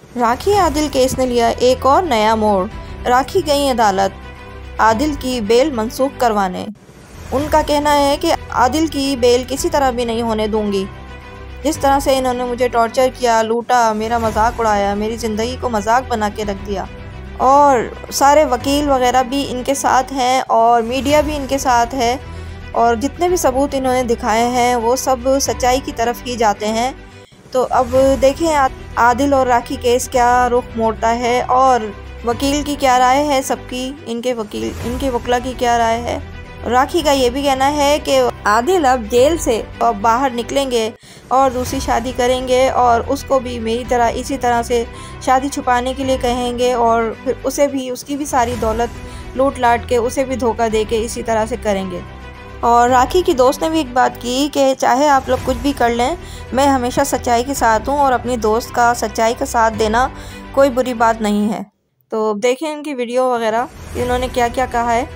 राखी Adil case ने लिया एक और नया मोड़। राखी गई अदालत आदिल की बेल मंसूख करवाने। उनका कहना है कि आदिल की बेल किसी तरह भी नहीं होने दूंगी। जिस तरह से इन्होंने मुझे टॉर्चर किया, लूटा, मेरा मजाक उड़ाया, मेरी ज़िंदगी को मजाक बना के रख दिया, और सारे वकील वगैरह भी इनके साथ हैं और मीडिया भी इनके साथ है, और जितने भी सबूत इन्होंने दिखाए हैं वो सब सच्चाई की तरफ ही जाते हैं। तो अब देखें आदिल और राखी केस क्या रुख मोड़ता है और वकील की क्या राय है, सबकी, इनके वकीला की क्या राय है। राखी का ये भी कहना है कि आदिल अब जेल से अब बाहर निकलेंगे और दूसरी शादी करेंगे और उसको भी मेरी तरह इसी तरह से शादी छुपाने के लिए कहेंगे और फिर उसकी भी सारी दौलत लूट लाट के उसे भी धोखा दे के इसी तरह से करेंगे। और राखी की दोस्त ने भी एक बात की कि चाहे आप लोग कुछ भी कर लें, मैं हमेशा सच्चाई के साथ हूँ और अपनी दोस्त का सच्चाई का साथ देना कोई बुरी बात नहीं है। तो देखें इनकी वीडियो वगैरह इन्होंने क्या क्या कहा है।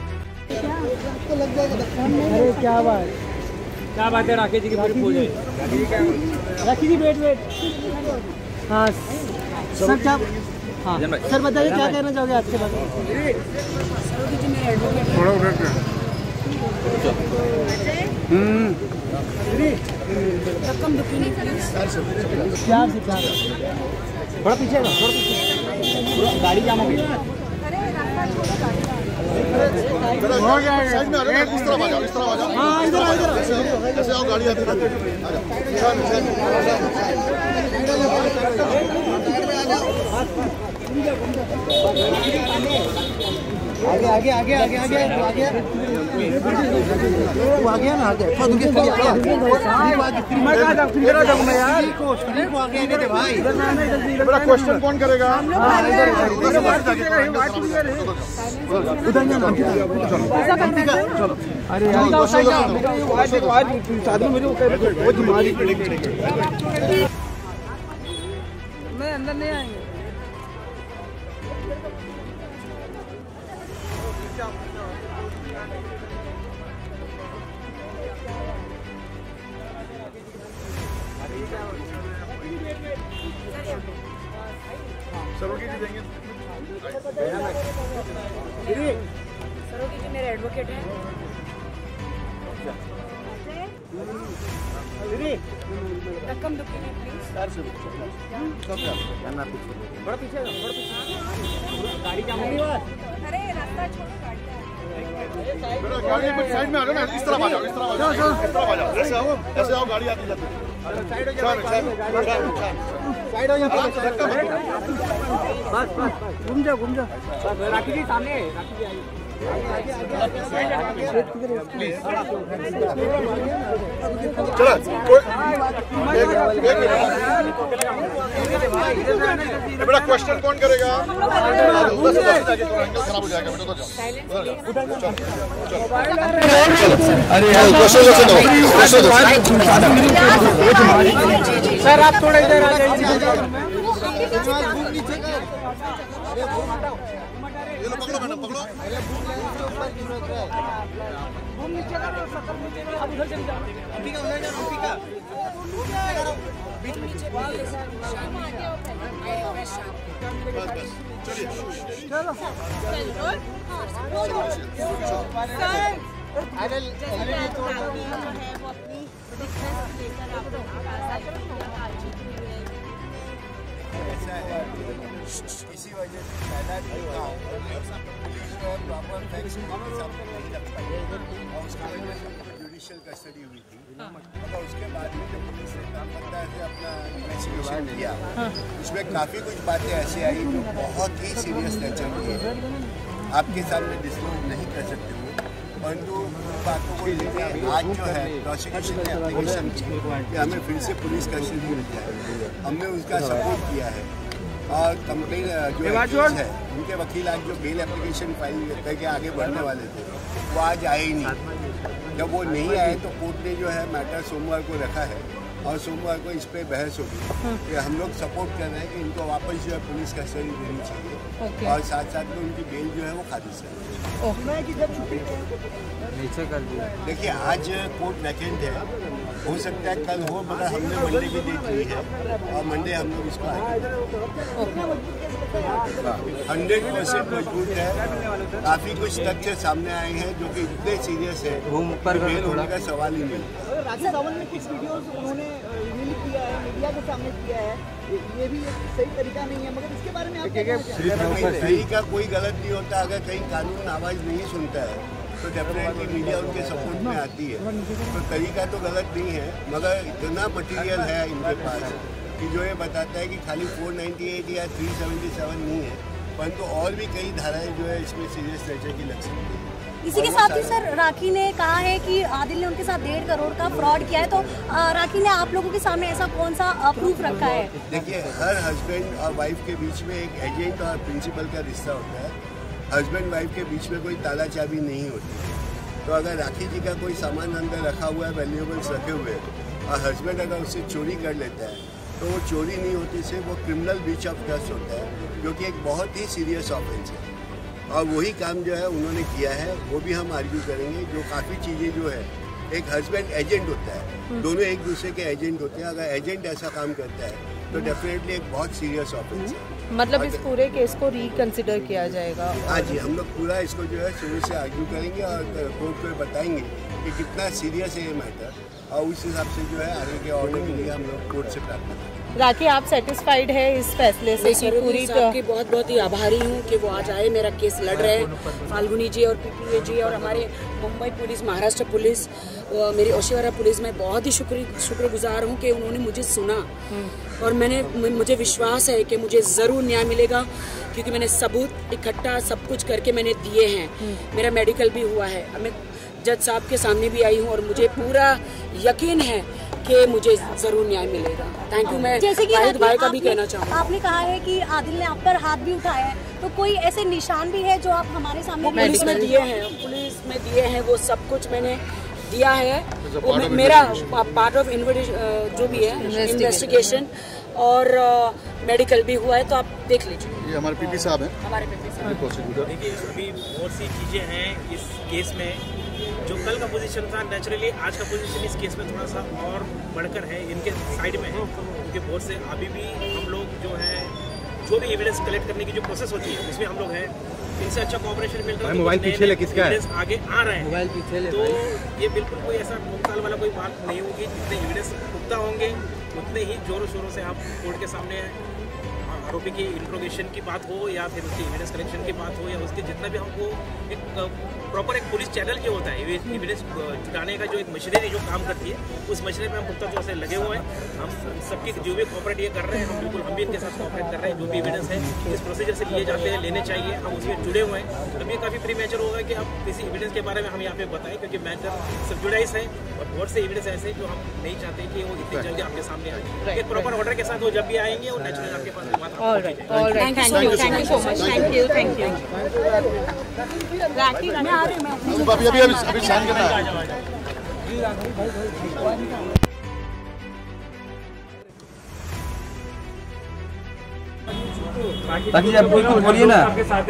अरे क्या बात है, राखी जी की पूरी पूजा है। राखी जी वेट हाँ सर, क्या हाँ सर बताइए क्या कहना चाहोगे आज के बाद। थोड़ा पीछे गाड़ी जाम हो गई। हो जाएगा, इस तरफ आ जाओ, इस तरफ आ जाओ। हाँ इधर ऐसे आओ, गाड़ी आती है। आगे आगे आगे आगे आगे आगे वो आ गया ना, आगे तो तुझे खड़ी आ गया। मैं कहां जाऊं, किधर जाऊं मैं यार, को आगे आगे दे भाई। बड़ा क्वेश्चन कौन करेगा। हां इधर उधर जाना, चलो। अरे यार शादी मेरे वो तुम्हारी मैं अंदर नहीं आएंगे। सरोगी जी देंगे। सरोगी जी मेरे एडवोकेट हैं। रकम दुखी प्लीज। बड़ा पीछे गाड़ी जाम होगी। अरे रास्ता छोड़ो, गाड़ी साइड में आ जाओ ना, इस तरफ आ जाओ, इस तरफ आ जाओ, इस तरफ आ जाओ, ऐसे आओ गाड़ी आती जाती है। साइड हो जाओ, साइड हो जाओ, बस घूम जाओ। राखी जी सामने है, राखी जी आई। चलो बेटा क्वेश्चन कौन करेगा। खराब हो जाएगा बेटा, तो सर आप थोड़ा इधर आ जाइए। पकड़ो मैडम, पकड़ो। अब उधर चले जाओ, उधर जाओ, बस चलिए, चलो ऐसा है, इसी वजह से पहला प्रॉपर फैक्ट्स नहीं लग पाए और उसकी वजह से जुडिशियल कस्टडी हुई थी। मगर उसके बाद में जब पुलिस ने काम करता है अपना इन्वेस्टिगेशन किया, उसमें काफ़ी कुछ बातें ऐसी आई जो बहुत ही सीरियस नेचर की है, आपके सामने डिस्क्लोज नहीं कर सकते हो, परंतु उन बातों को लेकर आज जो है प्रोसिक्यूशन ने एप्लीकेशन की कि हमें फिर से पुलिस कस्टडी मिल जाए। हमने उसका सपोर्ट किया है और कंप्लेन जो है उनके वकील आज जो बेल एप्लीकेशन फाइल करके आगे बढ़ने वाले थे वो आज आए ही नहीं। जब वो नहीं आए तो कोर्ट ने जो है मैटर सोमवार को रखा है और सोमवार को इस पर बहस होगी कि हम लोग सपोर्ट कर रहे हैं कि इनको वापस जो है पुलिस कस्टडी देनी चाहिए और साथ साथ में उनकी बेल जो है वो खारिज नीचे कर दिया। देखिए आज कोर्ट वैकेंट है, हो सकता है कल हो, मगर हमने मंडे की डेट ली है और मंडे हम लोग इसको आएंगे। 100% मजबूत है। काफी कुछ तथ्य सामने आए हैं जो कि इतने सीरियस है, फेल होने का सवाल ही नहीं। राखी सावंत ने कुछ वीडियोस उन्होंने रिवील किया है, मीडिया के सामने किया है, ये भी एक सही तरीका नहीं है, मगर इसके बारे में आप क्या कहना चाहेंगे? सही का कोई गलत नहीं होता। अगर कहीं कानून आवाज़ नहीं सुनता है तो डेफिनेटली मीडिया उनके सपोर्ट में आती है। तो तरीका तो गलत नहीं है, मगर इतना मटेरियल है इनके पास कि जो ये बताता है कि खाली 498 या 377 नहीं है, परंतु और भी कई धाराएं जो है इसमें सीरियस नेचर की लग सकती है। इसी के साथ ही सर राखी ने कहा है कि आदिल ने उनके साथ 1.5 करोड़ का फ्रॉड किया है, तो राखी ने आप लोगों के सामने ऐसा कौन सा प्रूफ रखा है? देखिए, हर हस्बैंड और वाइफ के बीच में एक एजेंट और प्रिंसिपल का रिश्ता होता है। हस्बैंड वाइफ के बीच में कोई ताला चाबी नहीं होती। तो अगर राखी जी का कोई सामान अंदर रखा हुआ है, वैल्यूएबल्स रखे हुए हैं, और हस्बैंड अगर उससे चोरी कर लेता है तो वो चोरी नहीं होती, सिर्फ वो क्रिमिनल ब्रीच ऑफ ट्रस्ट होता है, जो कि एक बहुत ही सीरियस ऑफेंस है। और वही काम जो है उन्होंने किया है, वो भी हम आर्ग्यू करेंगे। जो काफ़ी चीज़ें जो है, एक हस्बैंड एजेंट होता है, दोनों एक दूसरे के एजेंट होते हैं। अगर एजेंट ऐसा काम करता है तो डेफिनेटली एक बहुत सीरियस ऑफेंस है। मतलब इस पूरे केस को रिकंसिडर किया जाएगा? हाँ जी, हम लोग पूरा इसको जो है शुरू से आर्ग्यू करेंगे और कोर्ट को बताएंगे कि कितना सीरियस है ये मैटर, और उस हिसाब से जो है आगे के ऑर्डर के लिए हम लोग कोर्ट से प्रार्थना करेंगे। राखी, आप सेटिस्फाइड है इस फैसले से कि पूरी की बहुत बहुत ही आभारी हूँ कि वो आज आए, मेरा केस लड़ रहे हैं। फाल्गुनी जी और पीपीए जी और हमारे मुंबई पुलिस, महाराष्ट्र पुलिस, मेरी ओशिवारा पुलिस में बहुत ही शुक्रगुजार हूँ कि उन्होंने मुझे सुना, और मुझे विश्वास है कि मुझे ज़रूर न्याय मिलेगा, क्योंकि मैंने सबूत इकट्ठा सब कुछ करके मैंने दिए हैं। मेरा मेडिकल भी हुआ है, मैं जज साहब के सामने भी आई हूँ, और मुझे पूरा यकीन है कि मुझे जरूर न्याय मिलेगा। Thank you. मैं जैसे कि भाई का भी कहना चाहूँगा। आपने कहा है कि आदिल ने आप पर हाथ भी उठाया है, तो कोई ऐसे निशान भी है जो आप हमारे सामने पुलिस में दिए हैं, वो सब कुछ मैंने दिया है। वो मेरा पार्ट ऑफ जो भी है इन्वेस्टिगेशन, और मेडिकल भी हुआ है, तो आप देख लीजिए। ये हमारे पीपी साहब हैं, हमारे पीपी साहब। देखिए, अभी बहुत सी चीज़ें हैं इस केस में। जो कल का पोजीशन था, नेचुरली आज का पोजीशन इस केस में थोड़ा सा और बढ़कर है, इनके साइड में है, क्योंकि बहुत से अभी भी हम लोग जो है, जो भी एविडेंस कलेक्ट करने की जो प्रोसेस होती है उसमें हम लोग हैं, इनसे अच्छा कोऑपरेशन मिल रहा है। मोबाइल पीछे ले, किसका है? आगे आ रहे हैं मोबाइल पीछे ले, तो ये बिल्कुल कोई ऐसा भूतकाल वाला कोई बात नहीं होगी। जितने एविडेंस पुख्ता होंगे उतने ही जोरों शोरों से आप कोर्ट के सामने आरोपी की इंट्रोगेशन की बात हो, या फिर उसकी एविडेंस कलेक्शन की बात हो, या उसके जितना भी हमको एक प्रॉपर एक पुलिस चैनल जो होता है एविडेंस जुटाने का, जो एक मशीनरी जो काम करती है, उस मशीनरी में हम पुख्ता तौर से लगे हुए हैं। हम सबकी जो भी कॉपरेट ये कर रहे हैं, हम भी इनके साथ कॉपरेट कर रहे हैं। जो भी एविडेंस है इस प्रोसीजर से लिए जाते हैं, लेने चाहिए, हम उसमें जुड़े हुए हैं। अब ये काफ़ी प्रीमेच्योर होगा कि अब किसी एविडेंस के बारे में हम यहाँ पे बताएं, क्योंकि मैटर सब जुड़ाइस है, और बहुत से एविडेंस ऐसे जो हम नहीं चाहते कि वो इतनी जल्दी आपके सामने आए। एक प्रॉपर ऑर्डर के साथ वो जब भी आएंगे और नेचुरली आपके पास बात thank you so much. Thank you. Rakhi, अभी साइन करना है। ताकि आप बिल्कुल बोलिए ना।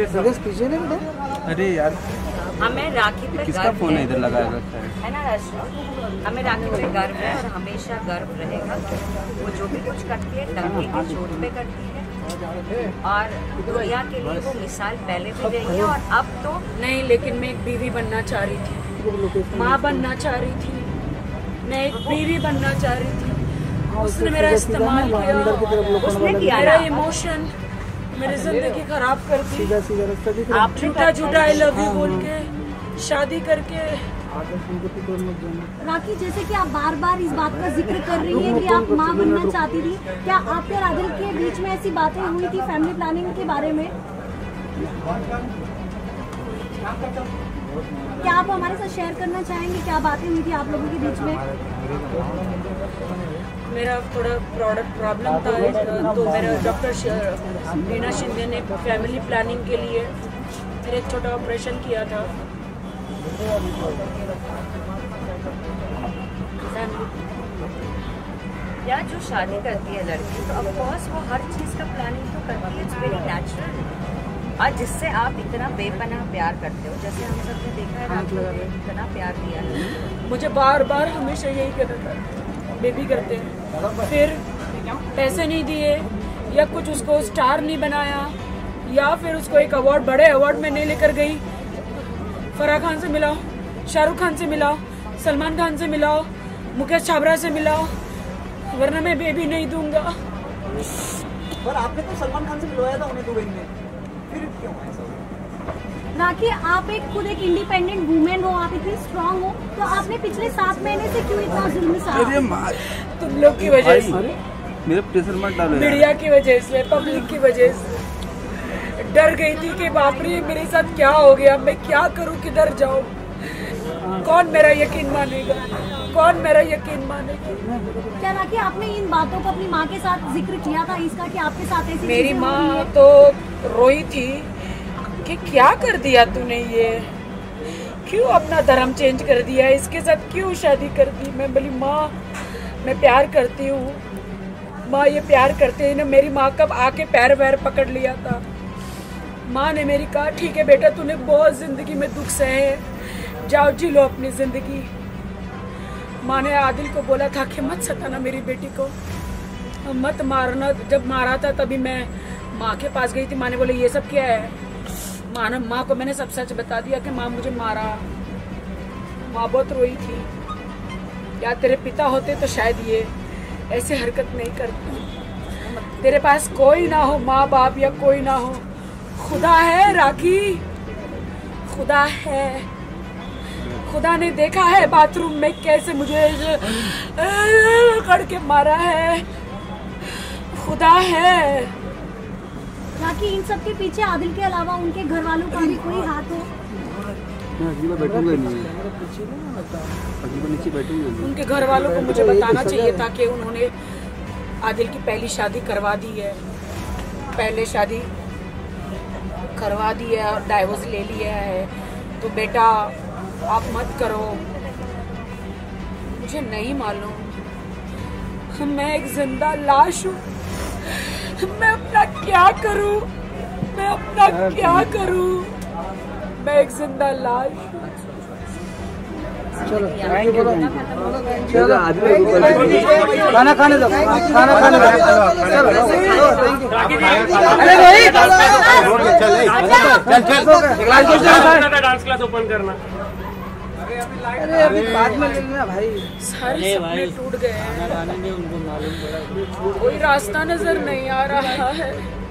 अरे यार, हमें राखी पे किसका फोन है इधर लगाया है ना राष्ट्र, हमें राखी पे गर्व है और हमेशा गर्व रहेगा। वो जो भी कुछ करती है डंके की चोट पे करती है, और दुनिया के लिए वो मिसाल पहले भी रही है और अब तो नहीं। लेकिन मैं एक बीवी बनना चाह रही थी, माँ बनना चाह रही थी, मैं एक बीवी बनना चाह रही थी। उसने मेरा इस्तेमाल किया, उसने किया मेरा इमोशन, मेरी जिंदगी खराब कर दी। झूठा झूठा आई लव यू बोल के शादी करके। राखी, जैसे कि आप बार बार इस बात का जिक्र कर रही हैं कि आप माँ बनना चाहती थी, क्या आपके और आदिल के बीच में ऐसी बातें हुई थी फैमिली प्लानिंग के बारे में? क्या आप हमारे साथ शेयर करना चाहेंगे, क्या बातें हुई थी आप लोगों के बीच में? मेरा थोड़ा प्रॉब्लम था, तो मेरा डॉक्टर रीना शिंदे ने फैमिली प्लानिंग के लिए मेरा एक छोटा ऑपरेशन किया था। या जो शादी करती है लड़की, तो ऑफ कोर्स वो हर चीज़ का प्लानिंग तो करती है, इट्स वेरी नेचुरल। और जिससे आप इतना बेपनाह प्यार करते हो, जैसे हम सब ने देखा है राखी ने इतना प्यार दिया है। मुझे बार बार हमेशा यही कहता था, बेबी करते हैं, फिर पैसे नहीं दिए या कुछ उसको स्टार नहीं बनाया, या फिर उसको एक अवार्ड, बड़े अवार्ड में नहीं लेकर गई। फराह खान से मिलाओ, शाहरुख खान से मिलाओ, सलमान खान से मिलाओ, मुकेश छाबरा से मिलाओ, वरना मैं बेबी नहीं दूंगा। पर आपने तो सलमान खान से मिलवाया था उन्हें दुबई में, फिर क्यों ऐसा? राखी, आप खुद एक इंडिपेंडेंट वुमेन हो, आप इतनी स्ट्रांग हो, तो आपने पिछले 7 महीने से क्यों इतना जुल्म सहा? तुम लोग की वजह से, मेरे प्रेशर मत डालो, मीडिया की वजह से, पब्लिक की वजह से। डर गई थी कि बाप रे मेरे साथ क्या हो गया, मैं क्या करूं, किधर जाऊं, कौन मेरा यकीन मानेगा, कौन मेरा यकीन मानेगा। क्या राखी, आपने इन बातों को अपनी माँ के साथ जिक्र किया था इसका कि आपके साथ ऐसी मेरी चीजें माँ हुई हैं? तो रोई थी कि क्या कर दिया तूने, ये क्यों अपना धर्म चेंज कर दिया, इसके साथ क्यों शादी कर दी। मैं बोली माँ मैं प्यार करती हूँ, माँ ये प्यार करते हैं ना। मेरी माँ कब आके पैर वैर पकड़ लिया था। माँ ने मेरी कहा ठीक है बेटा, तूने बहुत जिंदगी में दुख सहे हैं, जाओ जी लो अपनी जिंदगी। माँ ने आदिल को बोला था कि मत सताना मेरी बेटी को, मत मारना। जब मारा था तभी मैं माँ के पास गई थी। माँ ने बोला ये सब क्या है। माँ को मैंने सब सच बता दिया कि माँ मुझे मारा। माँ बहुत रोई थी, या तेरे पिता होते तो शायद ये ऐसे हरकत नहीं करती। तेरे पास कोई ना हो, माँ बाप या कोई ना हो, खुदा है राखी, खुदा है। खुदा ने देखा है बाथरूम में कैसे मुझे पकड़ के मारा है, खुदा है। राखी, इन सब के पीछे आदिल के अलावा उनके घर वालों का भी कोई हाथ हो? उनके घर वालों को मुझे बताना चाहिए था कि उन्होंने आदिल की पहली शादी करवा दी है, पहले शादी करवा दी है और डाइवोर्स ले लिया है। तो बेटा आप मत करो। मुझे नहीं मालूम, मैं एक जिंदा लाश हूँ। मैं अपना क्या करूँ, मैं अपना क्या करूँ, मैं एक जिंदा लाश हूँ। चलो चलो खाना खाने दो, खाना खाने दो। चल डांस क्लास ओपन करना। अरे अभी बाद में ले लेना भाई। सारे सपने टूट गए हैं, उनको मालूम कोई रास्ता नजर नहीं आ रहा है।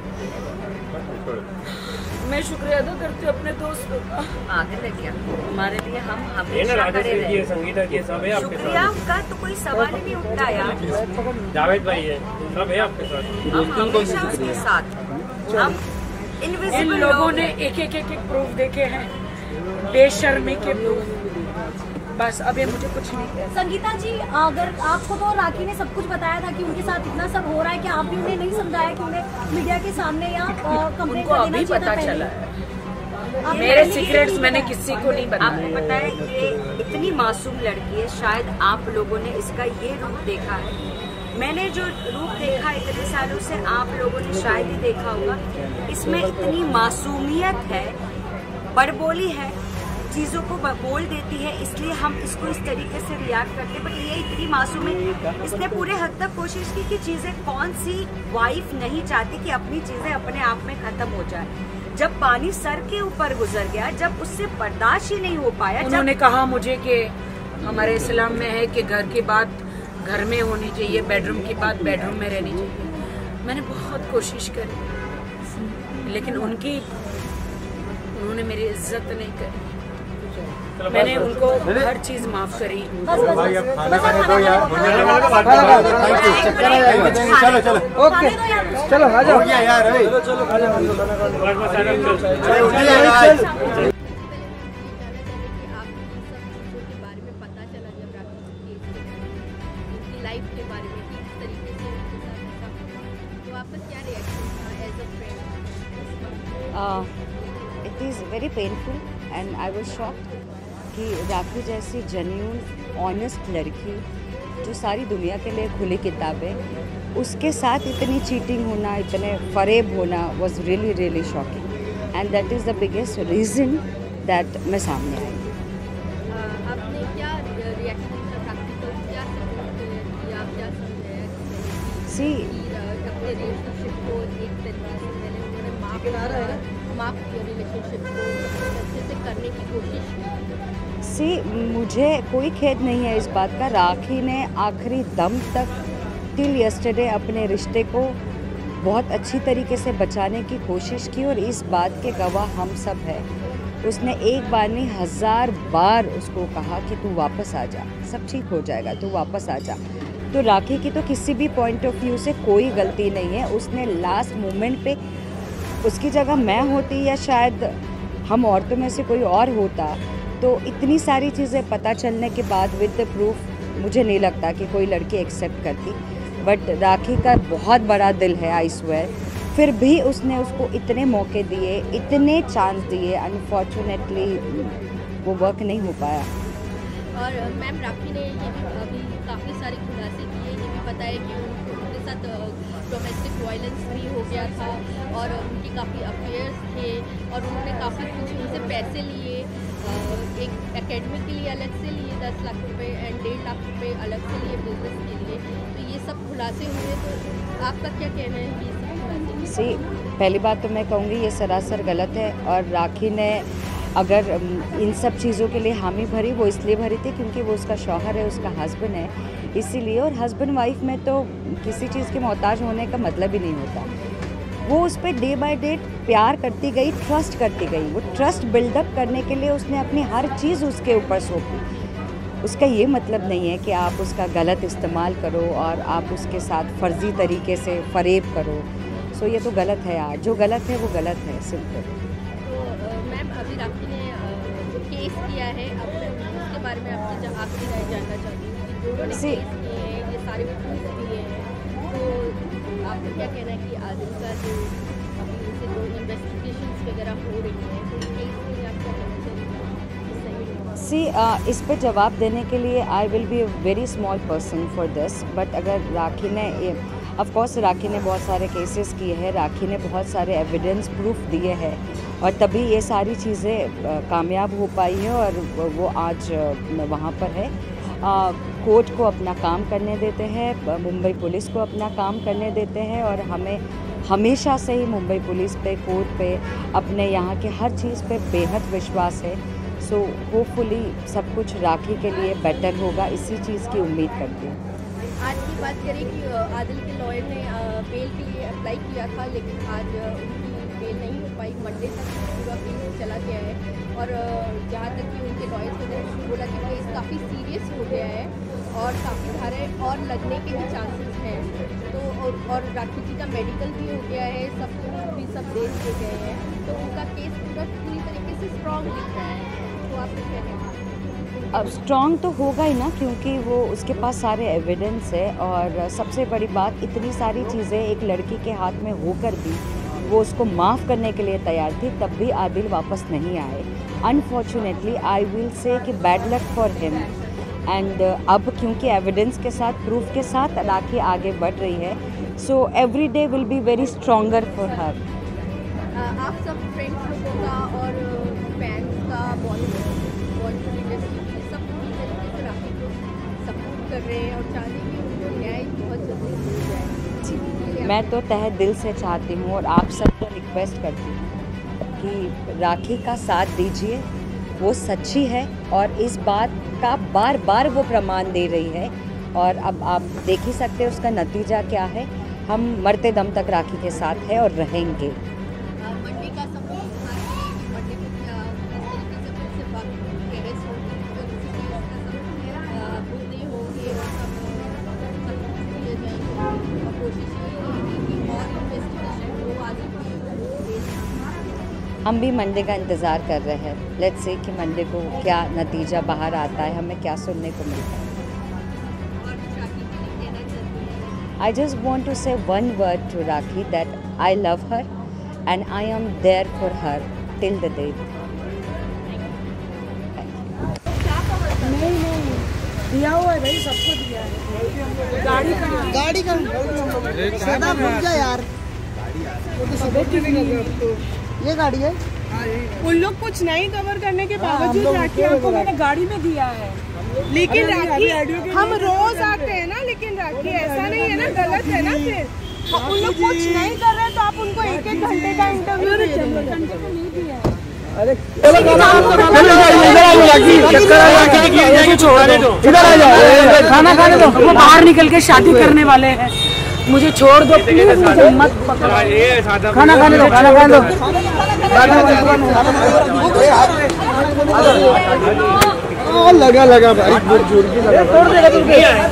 मैं शुक्रिया अदा करती हूँ अपने दोस्तों का। आगे क्या हमारे लिए हम हमेशा खड़े रहे। संगीता के सब है आपके शुक्रिया का तो कोई सवाल ही नहीं उठता यार। जावेद भाई है, सब है आपके साथ, हम हमेशा उसके साथ। हम इन इनविजिबल लोगों ने एक प्रूफ देखे हैं, बेशर्मी के प्रूफ। बस अब ये मुझे कुछ नहीं कहना। संगीता जी, अगर आपको तो राखी ने सब कुछ बताया था कि उनके साथ इतना सब हो रहा है, कि आप भी उन्हें नहीं समझाया कि उन्हें मीडिया के सामने या कंप्लेंट उनको कर अभी देना पता चाहिए था चला पहले? है। मेरे सीक्रेट्स मैंने किसी को नहीं बताया। आपको पता है ये इतनी मासूम लड़की है, शायद आप लोगों ने इसका ये रूप देखा है। मैंने जो रूप देखा इतने सालों से आप लोगों ने शायद ही देखा होगा। इसमें इतनी मासूमियत है, बड़बोली है, चीज़ों को बोल देती है, इसलिए हम इसको इस तरीके से रिएक्ट करते हैं। बट ये इतनी मासूम है, इसने पूरे हद तक कोशिश की कि चीज़ें, कौन सी वाइफ नहीं चाहती कि अपनी चीज़ें अपने आप में ख़त्म हो जाए। जब पानी सर के ऊपर गुजर गया, जब उससे बर्दाश्त ही नहीं हो पाया, उन्होंने कहा मुझे कि हमारे इस्लाम में है कि घर की बात घर में होनी चाहिए, बेडरूम की बात बेडरूम में रहनी चाहिए। मैंने बहुत कोशिश करी, लेकिन उन्होंने मेरी इज्जत नहीं करी। मैंने उनको हर चीज माफ करी। चलो चलो ओके, चलो आ जाओ यार। It is very painful and I was shocked कि राखी जैसी जेन्युइन ऑनेस्ट लड़की जो सारी दुनिया के लिए खुली किताब है, उसके साथ इतनी चीटिंग होना, इतने फरेब होना was really really shocking and that is the biggest reason that मैं सामने आई। आपने क्या रिएक्शन राखी को क्या समझाया सी अपने रिलेशनशिप को एक तरीके से मैंने उन्होंने माफ लेकिन हम आपके रिलेशनशिप को अच्छे से करने की कोशिश की। मुझे कोई खेद नहीं है इस बात का। राखी ने आखिरी दम तक टिल यस्टरडे अपने रिश्ते को बहुत अच्छी तरीके से बचाने की कोशिश की और इस बात के गवाह हम सब हैं। उसने एक बार नहीं 1000 बार उसको कहा कि तू वापस आ जा, सब ठीक हो जाएगा, तू वापस आ जा। तो राखी की तो किसी भी पॉइंट ऑफ व्यू से कोई गलती नहीं है। उसने लास्ट मोमेंट पे, उसकी जगह मैं होती या शायद हम औरतों में से कोई और होता, तो इतनी सारी चीज़ें पता चलने के बाद विद द प्रूफ मुझे नहीं लगता कि कोई लड़की एक्सेप्ट करती। बट राखी का बहुत बड़ा दिल है, आई स्वेयर। फिर भी उसने उसको इतने मौके दिए, इतने चांस दिए, अनफॉर्चुनेटली वो वर्क नहीं हो पाया। और मैम राखी ने ये भी अभी काफ़ी सारी खुलासे किए, ये भी पता है कि उनके साथ डोमेस्टिक वायलेंस भी हो गया था और उनके काफ़ी अफेयर्स थे और उन्होंने काफ़ी कुछ उनसे पैसे लिए, एक एकेडमी के लिए अलग से लिए 10 लाख रुपए एंड 1.5 लाख रुपए अलग से लिए बिजनेस के लिए। तो ये सब खुलासे हुए, तो आपका क्या कहना है कि पहली बात तो मैं कहूँगी ये सरासर गलत है। और राखी ने अगर इन सब चीज़ों के लिए हामी भरी, वो इसलिए भरी थी क्योंकि वो उसका शौहर है, उसका हस्बैंड है, इसीलिए। और हस्बैंड वाइफ में तो किसी चीज़ के मोहताज होने का मतलब ही नहीं होता। वो उस पर डे बाय डे प्यार करती गई, ट्रस्ट करती गई। वो ट्रस्ट बिल्डअप करने के लिए उसने अपनी हर चीज़ उसके ऊपर सौंपी। उसका ये मतलब नहीं है कि आप उसका गलत इस्तेमाल करो और आप उसके साथ फ़र्जी तरीके से फ़रेब करो। सो ये तो गलत है यार, जो गलत है वो गलत है, सिंपल। तो मैम अभी राखी ने जो केस किया है, अब मैं उसके बारे में आपकी आखिरी राय जानना चाहती हूँ कि दोनों ने केस किए हैं, ये सारे प्रूफ दिए हैं, तो आपको क्या कहना है कि आदिल का जो अभी उनसे जो इन्वेस्टिगेशंस वगैरह हो रही हैं, तो केस में आप क्या कहना चाहिए? इस पर जवाब देने के लिए I will be a very small person for this. But अगर राखी ने ऑफ कोर्स राखी ने बहुत सारे केसेस किए हैं, राखी ने बहुत सारे एविडेंस प्रूफ दिए हैं और तभी ये सारी चीज़ें कामयाब हो पाई है और वो आज वहाँ पर है। कोर्ट को अपना काम करने देते हैं, मुंबई पुलिस को अपना काम करने देते हैं और हमें हमेशा से ही मुंबई पुलिस पे, कोर्ट पे, अपने यहाँ के हर चीज़ पे बेहद विश्वास है। सो होपफुली सब कुछ राखी के लिए बेटर होगा, इसी चीज़ की उम्मीद करती हूँ। आज की बात करें कि आदिल के लॉयर ने बेल के लिए अप्लाई किया था, लेकिन आज उनकी बेल नहीं हो पाई। मंडे तक पूरा केस चला गया है और जहाँ तक कि उनके लॉयर्स वगैरह बोला कि केस काफ़ी सीरियस हो गया है और काफ़ी धाराएं और लगने के भी चांसेस हैं। तो और राखी जी का मेडिकल भी हो गया है, सब कुछ भी सब दे दिए गए हैं, तो उनका केस पूरी तरीके से स्ट्रॉन्ग दिख रहा है। तो आप क्या कहते हैं? अब स्ट्रॉन्ग तो होगा ही ना, क्योंकि वो उसके पास सारे एविडेंस है और सबसे बड़ी बात, इतनी सारी चीज़ें एक लड़की के हाथ में होकर भी वो उसको माफ़ करने के लिए तैयार थी, तब भी आदिल वापस नहीं आए। अनफॉर्चुनेटली आई विल से कि bad luck for him. And अब क्योंकि एविडेंस के साथ, प्रूफ के साथ राखी आगे बढ़ रही है, so every day will be very stronger for her. आप सब फ्रेंड्स लोगों का और फैंस का बॉलीवुड इंडस्ट्री सब पूरी तरीके से राखी को सपोर्ट कर रहे हैं और चाहते हैं कि उनको न्याय बहुत जल्दी मिल जाए। मैं तो तहे दिल से चाहती हूँ और आप सबको रिक्वेस्ट करती हूँ कि राखी का साथ दीजिए। वो सच्ची है और इस बात का बार बार वो प्रमाण दे रही है और अब आप देख ही सकते हैं उसका नतीजा क्या है। हम मरते दम तक राखी के साथ है और रहेंगे। मंडे का सपोर्ट मंडे को क्या इस तरीके से फिर से बात केस होगी और बुद्धि होगी और सब किए जाएंगे और कोशिश ये होगी कि और इन्वेस्टिगेशन हो आगे हम भी मंडे का इंतज़ार कर रहे हैं। लेट्स से कि मंडे को क्या नतीजा बाहर आता है, हमें क्या सुनने को मिलता है। I just want to say one word to Rakhi that I love her and I am there for her till the day. नहीं दिया हुआ है भाई, सबको दिया है। गाड़ी का भूल जा यार, ये गाड़ी है। उन लोग कुछ नहीं कवर करने के बावजूद राखी आपको मैंने गाड़ी में दिया है, लेकिन राखी हम रोज आते हैं ना, लेकिन राखी ऐसा नहीं है ना, गलत है ना। फिर उन लोग कुछ नहीं कर रहे तो आप उनको 1-1 घंटे का इंटरव्यू खाना खाने दो, वो बाहर निकल के शादी करने वाले हैं, मुझे छोड़ दो प्लीज, मुझे मत पकड़ो। खाना खाने दो, खाना खाने दो। लगा भाई, बहुत जोर की लगा।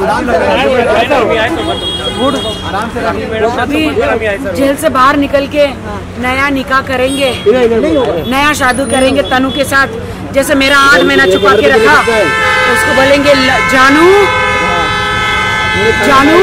अभी जेल से बाहर निकल के नया निकाह करेंगे, नया शादी करेंगे तनु के साथ। जैसे मेरा 8 महीना छुपा के रखा, उसको बोलेंगे जानू जानू,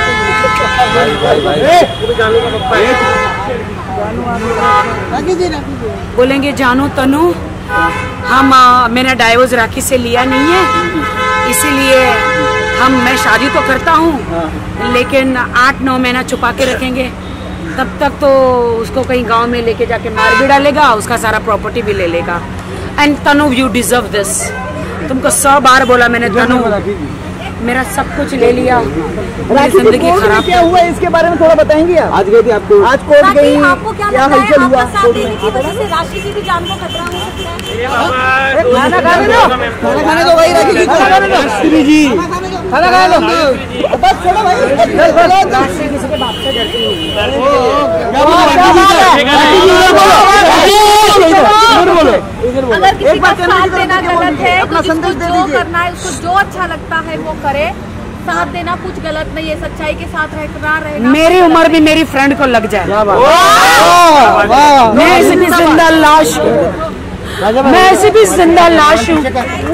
बोलेंगे जानू तनु, हम मैंने डाइवोर्स राखी से लिया नहीं है, इसीलिए मैं शादी तो करता हूँ लेकिन 8-9 महीना छुपा के रखेंगे। तब तक तो उसको कहीं गांव में लेके जाके मार भी डालेगा, उसका सारा प्रॉपर्टी भी ले लेगा। And Tanu you deserve this. तुमको 100 बार बोला मैंने तनु, मेरा सब कुछ ले लिया, जिंदगी खराब। क्या हुआ इसके बारे में थोड़ा बताएंगे आप? आज गई थी आपको, आज कोर्ट गई, क्या हलचल हुआ? राशि की भी जान को खतरा हो सकता है। खाना खाने दो, खाना खाने दो भाई, खाना खाने दो जी, खाना खाने दो। बस छोड़ो भाई, राशि किसी के बाप से डरती अगर किसी का साथ देना गलत है तो जिसको जो करना है, उसको जो अच्छा लगता है वो करे। साथ देना कुछ गलत नहीं है, सच्चाई के साथ रहना रहेगा। मेरी उम्र भी मेरी फ्रेंड को लग जाए, मैं ऐसी भी जिंदा लाश हूँ, मैं ऐसी भी जिंदा लाश हूँ।